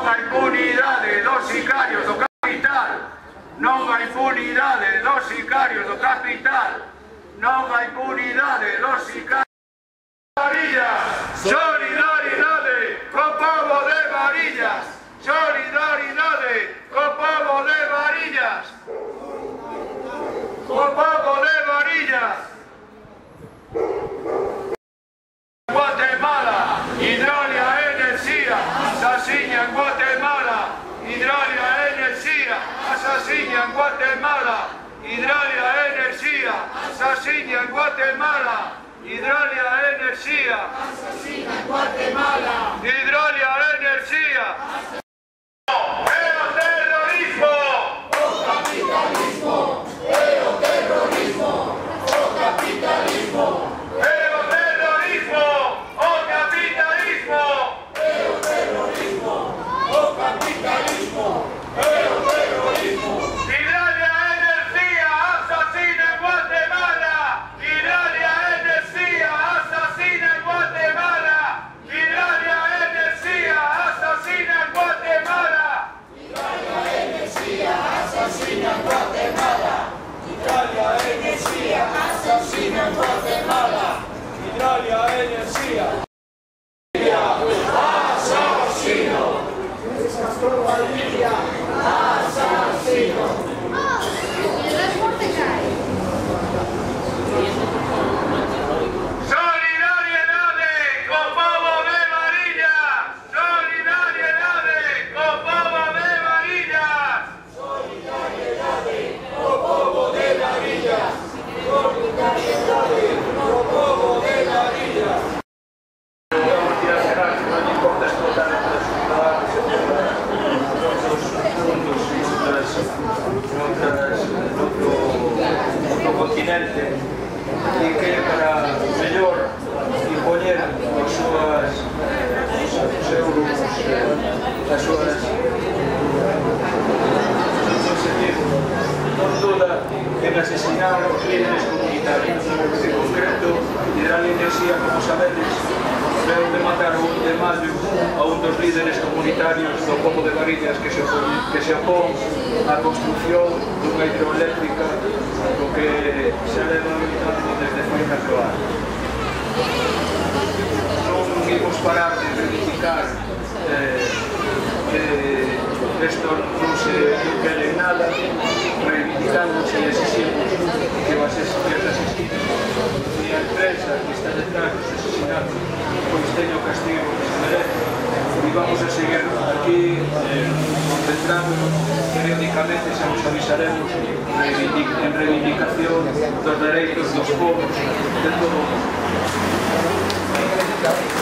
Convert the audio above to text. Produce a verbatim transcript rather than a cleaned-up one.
hai impunidade dos sicarios do capital. Non hai impunidade dos sicarios do capital. Non hai impunidade dos sicarios. Varillas, solidaridade co povo de Varillas. Solidaridade co povo de Varillas. Co povo de Varillas. Guatemala, Hidralia Enerxía, asasiña en Guatemala. Hidralia Enerxía, asasiña en Guatemala. Hidralia Enerxía, asasiña en Guatemala. Hidralia Enerxía, asasina en Guatemala. Hidralia Enerxía. É o terrorismo. O capitalismo. É o terrorismo. O capitalismo. É o terrorismo. O capitalismo. É o terrorismo. O capitalismo. É o terrorismo. Hidralia Enerxía, asasina en Guatemala. Hidralia Enerxía, asasina en Guatemala. Hidralia Enerxía, asasina en Guatemala. Hidralia Enerxía, asasina en Guatemala. Hidralia Enerxía, asasina en Guatemala. Hidralia Enerxía. Asesino. Asesino. Solidariedade co povo de Varillas. Solidariedade co povo de Varillas. Solidariedade co povo de Varillas. Solidariedade co povo de Varillas. Continente e que para mellor impoñer as súas os seus as súas objetivos non duda en asesinar os líderes comunitarios. En concreto, Hidralia Enerxía, como sabedes, veu de matar o un de maio a un dos líderes comunitarios do povo de Varillas que se opón, que se opón á construcción dunha hidroeléctrica do que se leva habitando desde foi catro anos. Non imos parar de reivindicar eh, que isto non se quere nada, reivindicando e exigimos que os asesinos e a empresa que está detrás dos asesinatos pois teña o castigo que se merece. E vamos a seguir aquí eh, concentrándonos periódicamente, se nos avisaremos en reivindicación dos dereitos dos povos de todo o mundo.